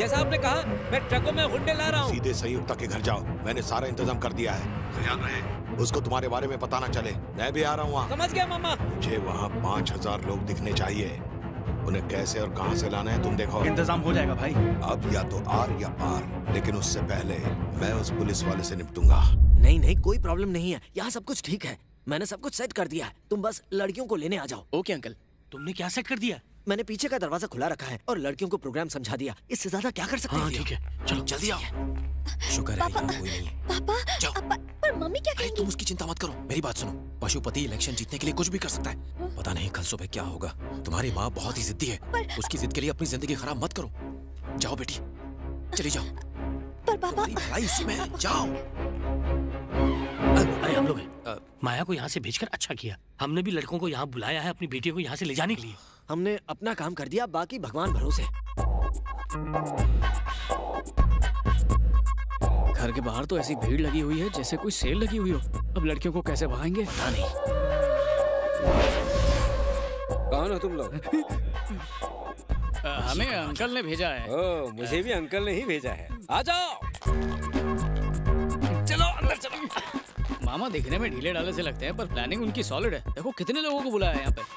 जैसा आपने कहा मैं ट्रकों में हुंडे ला रहा हूँ। सीधे संयुक्ता के घर जाओ, मैंने सारा इंतजाम कर दिया है। ख्याल रहे उसको तुम्हारे बारे में पता ना चले। मैं भी आ रहा हूँ वहाँ। समझ गया मामा। मुझे वहाँ 5000 लोग दिखने चाहिए। उन्हें कैसे और कहाँ से लाना है तुम देखो। इंतजाम हो जाएगा भाई। अब या तो आर या पार, लेकिन उससे पहले मैं उस पुलिस वाले से निपटूंगा। नहीं नहीं, कोई प्रॉब्लम नहीं है, यहाँ सब कुछ ठीक है। मैंने सब कुछ सेट कर दिया है, तुम बस लड़कियों को लेने आ जाओ। Okay uncle. तुमने क्या सेट कर दिया? मैंने पीछे का दरवाजा खुला रखा है और लड़कियों को प्रोग्राम समझा दिया। इससे ज्यादा क्या कर सकते हैं? ठीक है, चलो जल्दी आओ। शुक्र है यहाँ कोई नहीं है। पापा, जाओ। पर मम्मी क्या कहेंगी? तुम उसकी चिंता मत करो, मेरी बात सुनो। पशुपति इलेक्शन जीतने के लिए कुछ भी कर सकता है। पता नहीं कल सुबह क्या होगा। तुम्हारी माँ बहुत ही जिद्दी है, उसकी जिद के लिए अपनी जिंदगी खराब मत करो। जाओ बेटी, चली जाओ। पर पापा, भाई इसमें जाओ। अरे हम लोग माया को यहाँ से भेजकर अच्छा किया। हमने भी लड़कों को यहाँ बुलाया है अपनी बेटी को यहाँ से ले जाने के लिए। हमने अपना काम कर दिया, बाकी भगवान भरोसे। घर के बाहर तो ऐसी भीड़ लगी हुई है जैसे कोई सेल लगी हुई हो। अब लड़कियों को कैसे भगाएंगे? पता नहीं। कौन हो तुम लोग? हमें अंकल ने भेजा है। ओह, मुझे भी अंकल ने ही भेजा है। आ जाओ, चलो अंदर चलो। मामा दिखने में ढीले ढाले से लगते हैं, पर प्लानिंग उनकी सॉलिड है। देखो कितने लोगों को बुलाया है यहाँ पे।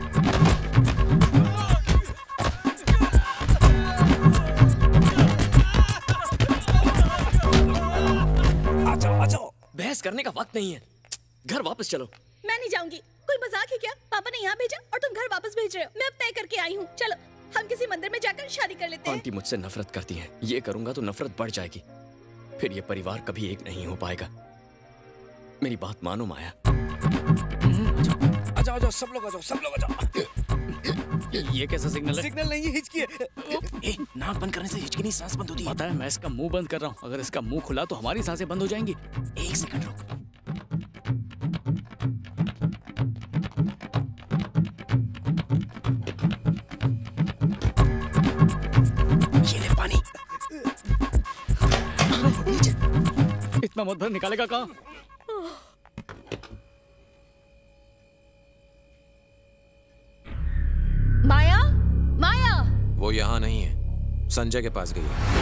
आ जाओ, बहस करने का वक्त नहीं है। घर वापस चलो। मैं नहीं जाऊंगी। कोई मजाक है क्या? पापा ने यहाँ भेजा और तुम घर वापस भेज रहे हो। मैं अब तय करके आई हूँ। चलो हम किसी मंदिर में जाकर शादी कर लेते हैं। आंटी मुझसे नफरत करती है, ये करूंगा तो नफरत बढ़ जाएगी। फिर ये परिवार कभी एक नहीं हो पाएगा। मेरी बात मानो माया। आ जाओ, सब लोग आ जाओ, सब लोग आ जाओ। ये कैसा सिग्नल है? सिग्नल नहीं है, हिचकी है। नाक बंद करने से हिचकी नहीं, सांस बंद होती है। पता है, मैं इसका मुंह बंद कर रहा हूँ। अगर इसका मुंह खुला तो हमारी सांसें बंद हो जाएंगी। एक सेकंड रुक। ये ले पानी। इतना मत भर, निकालेगा कहाँ? माया, माया। वो यहाँ नहीं है, संजय के पास गई है।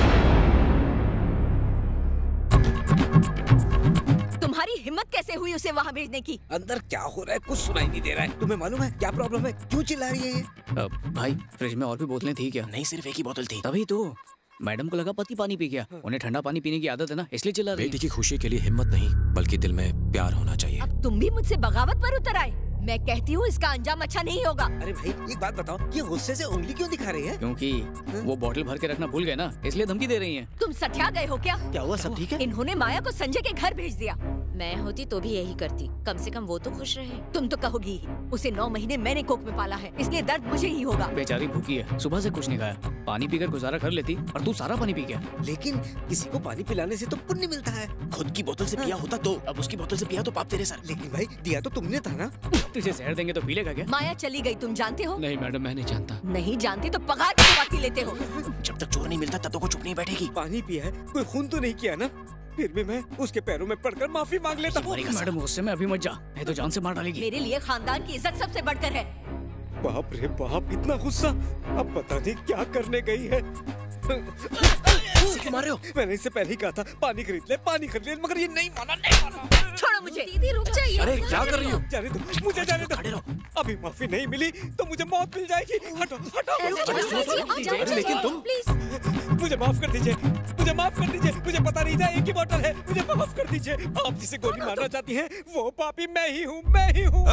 तुम्हारी हिम्मत कैसे हुई उसे वहाँ भेजने की? अंदर क्या हो रहा है कुछ सुनाई नहीं दे रहा है। तुम्हें मालूम है क्या प्रॉब्लम है? क्यों चिल्ला रही है ये? भाई फ्रिज में और भी बोतलें थी क्या? नहीं, सिर्फ एक ही बोतल थी। तभी तो मैडम को लगा पति पानी पी गया। उन्हें ठंडा पानी पीने की आदत है ना, इसलिए चिल्ला रही है। बेटी की खुशी के लिए हिम्मत नहीं, बल्कि दिल में प्यार होना चाहिए। अब तुम भी मुझसे बगावत पर उतर आए। मैं कहती हूँ इसका अंजाम अच्छा नहीं होगा। अरे भाई एक बात बताओ, ये गुस्से से उंगली क्यों दिखा रही है? क्योंकि वो बोतल भर के रखना भूल गए ना, इसलिए धमकी दे रही हैं। तुम सठिया गए हो क्या? क्या हुआ, सब ठीक है? इन्होंने माया को संजय के घर भेज दिया। मैं होती तो भी यही करती, कम से कम वो तो खुश रहे। तुम तो कहोगी ही, उसे 9 महीने मैंने कोख में पाला है, इसलिए दर्द मुझे ही होगा। बेचारी भूखी है, सुबह से कुछ नहीं खाया। पानी पीकर गुजारा कर लेती और तू सारा पानी पी गया। लेकिन किसी को पानी पिलाने से तो पुण्य मिलता है। खुद की बोतल से पिया होता तो, अब उसकी बोतल से पिया तो पाप तेरे सर। लेकिन भाई दिया तो तुमने था ना। तुझे जहर देंगे तो पी लेगा क्या? माया चली गई, तुम जानते हो? नहीं मैडम, मैं नहीं जानता। नहीं जानती तो पगार की बात लेते हो। जब तक चोर नहीं मिलता तब तक वो चुप नहीं बैठेगी। पानी पिया है, कोई खून तो नहीं किया ना? फिर भी मैं उसके पैरों में पड़कर माफी मांग लेता हूँ। मैडम गुस्से में अभी मत जा, नहीं तो जान से मार डालेगी। मेरे लिए खानदान की इज्जत सबसे बढ़कर है। बाप रे बाप, इतना गुस्सा! अब पता नहीं क्या करने गई है। क्यों मार रहे हो? मैंने इससे पहले ही कहा था पानी खरीद ले, पानी खरीद ले, मगर ये नहीं माना। छोड़ो मुझे। दीदी रुक जाइए। अरे क्या कर रही हो? जाने दो, मुझे जाने दो। अभी माफी नहीं मिली तो मुझे मौत मिल जाएगी। हटो हटो। लेकिन तुम प्लीज मुझे माफ कर दीजिए, मुझे माफ कर दीजिए। मुझे पता नहीं था एक ही बोतल है, मुझे माफ कर दीजिए। आप जिसे गोली मारना चाहती हैं वो पापी मैं ही हूँ, मैं ही हूँ।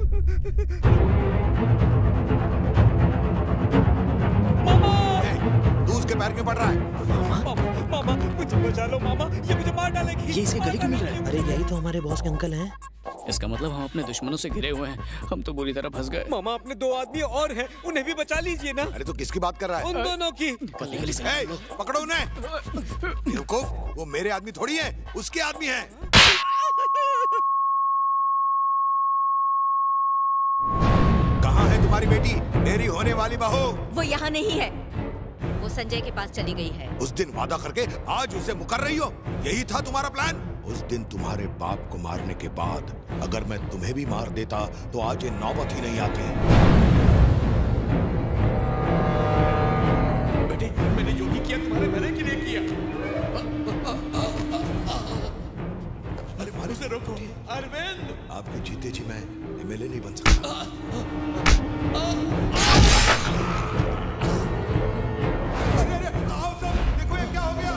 तू उसके पैर क्यों पड़ रहा है? मामा मुझे बचा लो मामा, ये मुझे मार डालेगी। ये इसके गले क्यों मिल रहा है? अरे यही तो हमारे बॉस के अंकल हैं। इसका मतलब हम अपने दुश्मनों से घिरे हुए हैं। हम तो बुरी तरह फंस गए। मामा अपने 2 आदमी और हैं, उन्हें भी बचा लीजिए ना। अरे तो किसकी बात कर रहा है? उन दोनों की। पकड़ो उन्हें। बेवकूफ, वो मेरे आदमी थोड़ी है, उसके आदमी है। कहाँ है तुम्हारी बेटी, मेरी होने वाली बहू? वो यहाँ नहीं है, वो संजय के पास चली गई है। उस दिन वादा करके आज उसे मुकर रही हो, यही था तुम्हारा प्लान? उस दिन तुम्हारे बाप को मारने के बाद अगर मैं तुम्हें भी मार देता तो आज ये नौबत ही नहीं आती। बेटे मैंने जो भी किया तुम्हारे उसे रोको। अरविंद, आपके जीते जी मैं एमएलए नहीं बन सकता। अरे आओ सब, देखो ये क्या हो गया।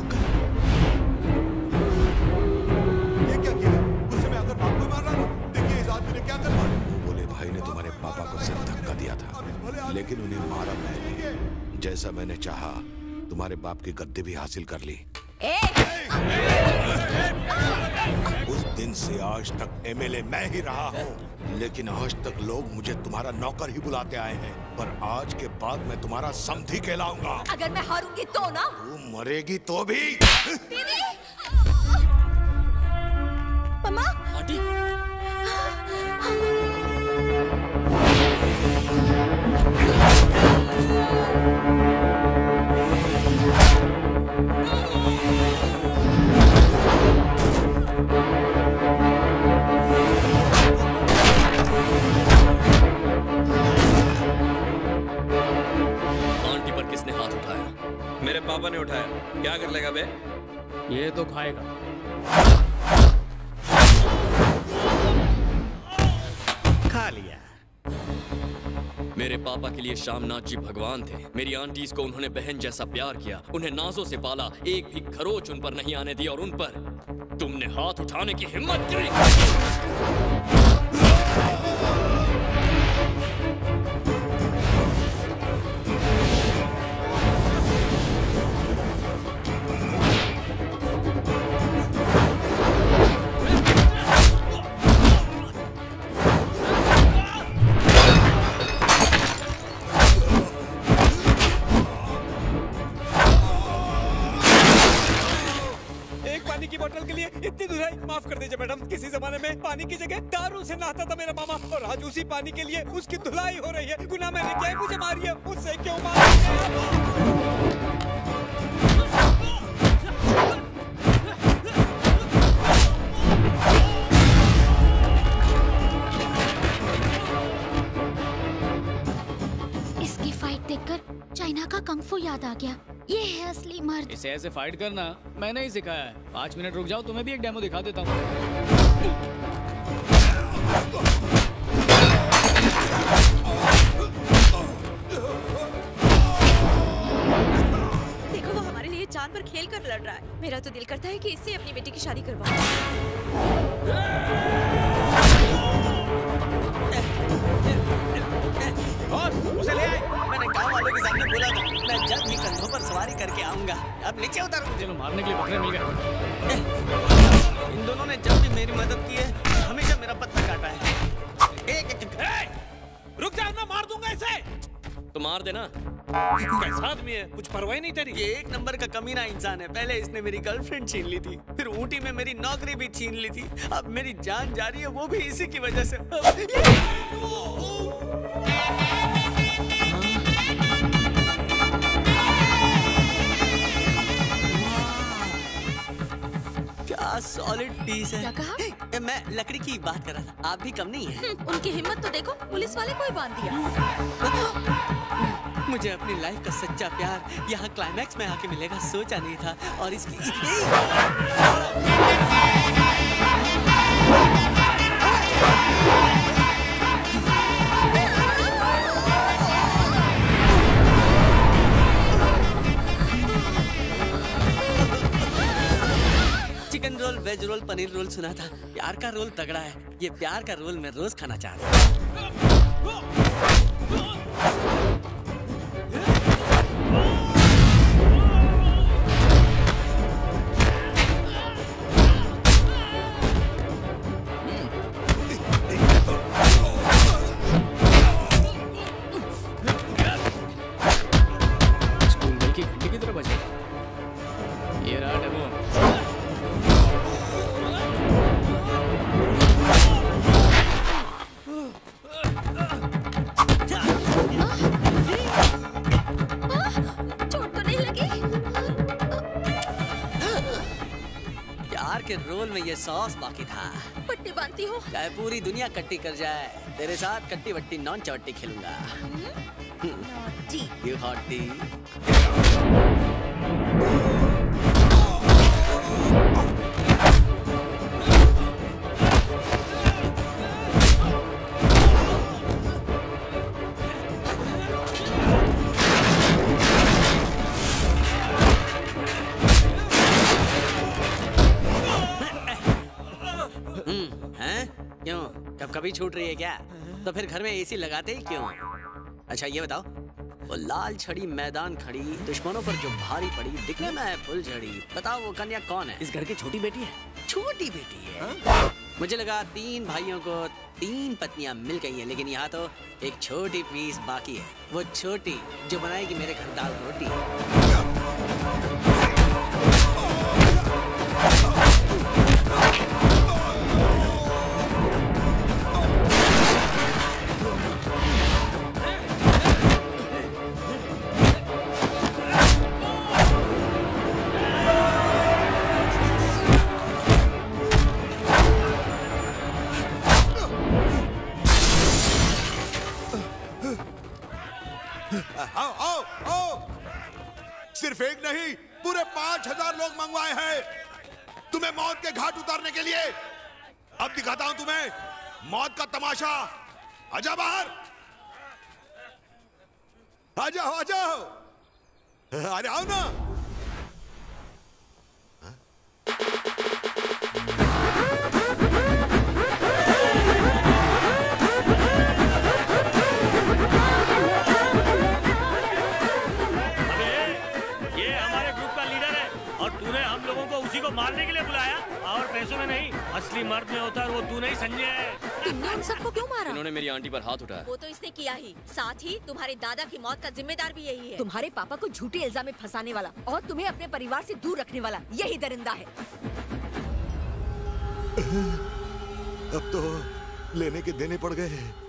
ये क्या किया? गुस्से में आकर बाप को मार डाला। देखिए इस आदमी ने क्या कर मारे। बोले भाई ने तुम्हारे पापा को सिर्फ धक्का दिया था, लेकिन उन्हें मारा मैंने। जैसा मैंने चाहा तुम्हारे बाप की गद्दी भी हासिल कर ली। उस दिन से आज तक एमएलए मैं ही रहा हूँ, लेकिन आज तक लोग मुझे तुम्हारा नौकर ही बुलाते आए हैं। पर आज के बाद मैं तुम्हारा समधी कहलाऊंगा। अगर मैं हारूंगी तो ना। तू मरेगी तो भी। दीदी, मम्मा, आंटी, आंटी पर किसने हाथ उठाया? मेरे पापा ने उठाया। क्या कर लेगा बे? ये तो खाएगा। खा लिया। मेरे पापा के लिए श्यामनाथ जी भगवान थे। मेरी आंटीज को उन्होंने बहन जैसा प्यार किया, उन्हें नाजों से पाला, एक भी खरोच उन पर नहीं आने दी, और उन पर तुमने हाथ उठाने की हिम्मत की। इतनी दुहाई माफ कर दीजिए मैडम। किसी जमाने में पानी की जगह दारू से नहाता था मेरा मामा, और आज उसी पानी के लिए उसकी धुलाई हो रही है। गुनाह मैंने किया है, मुझे मारिए। उससे क्यों इसकी फाइट देखकर चाइना का कंग फू याद आ गया। ये है असली मर्द। इसे ऐसे फाइट करना मैंने ही सिखाया है। 5 मिनट रुक जाओ, तुम्हें भी एक डेमो दिखा देता हूँ। देखो वो हमारे लिए जान पर खेल कर लड़ रहा है। मेरा तो दिल करता है कि इससे अपनी बेटी की शादी करवाऊं। और उसे ले आए। मैंने गांव वालों के सामने बोला था मैं जल्द ही कंधों पर सवारी करके आऊंगा। अब नीचे उतर। चलो, मारने के लिए बकरे मिल गए। इन दोनों ने जब भी मेरी मदद की है हमेशा मेरा पत्ता काटा है। रुक जा, मैं मार दूंगा इसे। तो मार देना। कैसा आदमी है, कुछ परवाह नहीं तेरी। ये एक नंबर का कमीना इंसान है। पहले इसने मेरी गर्लफ्रेंड छीन ली थी, फिर ऊटी में मेरी नौकरी भी छीन ली थी, अब मेरी जान जा रही है, वो भी इसी की वजह से। क्या सॉलिड पीस है। क्या कहा? मैं लकड़ी की बात कर रहा था। आप भी कम नहीं है। उनकी हिम्मत तो देखो, पुलिस वाले को ही बांध दिया। मुझे अपनी लाइफ का सच्चा प्यार यहाँ क्लाइमैक्स में आके मिलेगा, सोचा नहीं था। और इसकी chicken roll, veg roll, paneer roll सुना था। प्यार का रोल तगड़ा है। ये प्यार का रोल मैं रोज खाना चाहता हूँ। स्कूल बेल की घंटी की तरह बजे। ये रहा डेमो। चोट तो नहीं लगी? प्यार के रोल में ये सॉस बाकी था। पट्टी बांधती हो? चाहे पूरी दुनिया कट्टी कर जाए, तेरे साथ कट्टी वट्टी नॉन चवट्टी खेलूंगा। You hottie। भी छूट रही है क्या? तो फिर घर में एसी लगाते ही क्यों? अच्छा ये बताओ, वो लाल छड़ी मैदान खड़ी, दुश्मनों पर जो भारी पड़ी, दिखने में है फुलझड़ी, बताओ वो कन्या कौन है? इस घर की छोटी बेटी है। छोटी बेटी है? मुझे लगा 3 भाइयों को 3 पत्नियां मिल गई हैं, लेकिन यहाँ तो एक छोटी पीस बाकी है। वो छोटी जो बनाएगी मेरे घर दाल रोटी। आओ आओ आओ, सिर्फ एक नहीं पूरे 5000 लोग मंगवाए हैं तुम्हें मौत के घाट उतारने के लिए। अब दिखाता हूं तुम्हें मौत का तमाशा। आजा बाहर, आ जाओ आ जाओ, अरे आओ ना। उसी को मारने के लिए बुलाया और पैसों में नहीं, असली मर्द में होता है वो तू नहीं संजय है। तुमने उन सबको क्यों मारा? इन्होंने मेरी आंटी पर हाथ उठाया। वो तो इसने किया ही, साथ ही तुम्हारे दादा की मौत का जिम्मेदार भी यही है। तुम्हारे पापा को झूठे इल्जाम में फंसाने वाला और तुम्हें अपने परिवार से दूर रखने वाला यही दरिंदा है। अब तो लेने के देने पड़ गए।